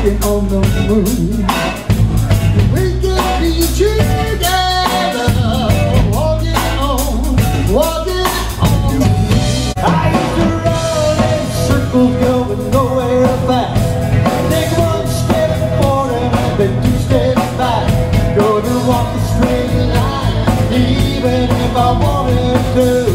walking on the moon. We could be together, walking on the moon. I used to run in circles, going nowhere fast. Take one step forward and then two steps back. Gonna walk the straight line, even if I wanted to.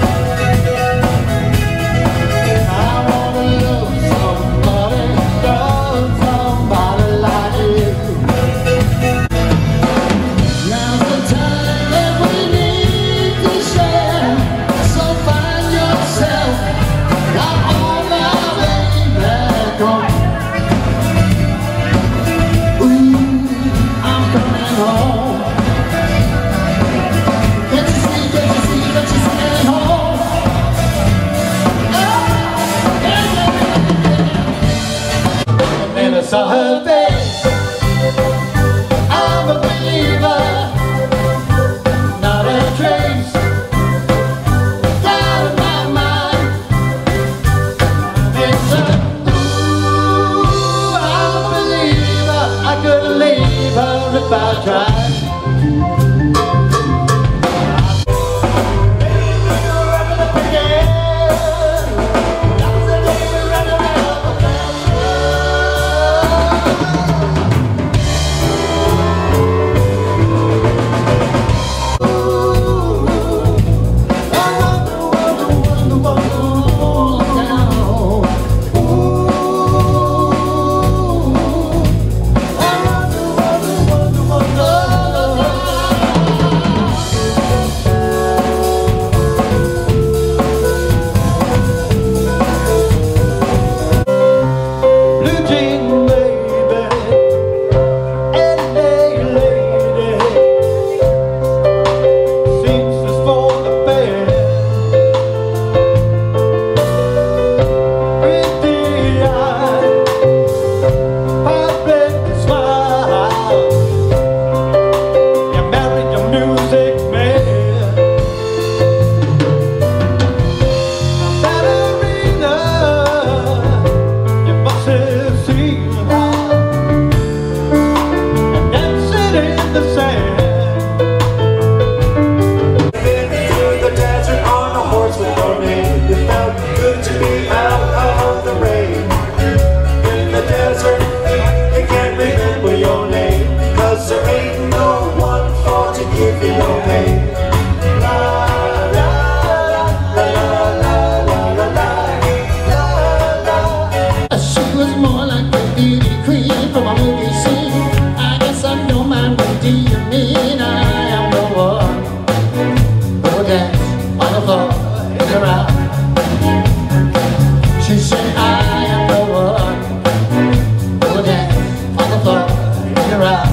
Saw her face, I'm a believer, not a trace, out of my mind. It's ooh, I'm a believer, I couldn't leave her if I tried. She said, I am the one who will dance on the floor in your eyes.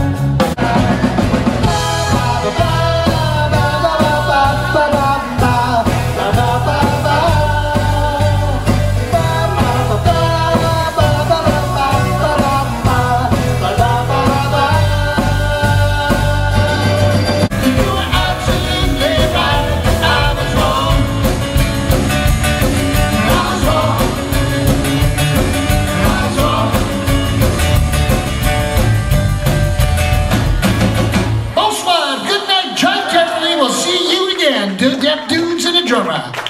Dudes and a drummer.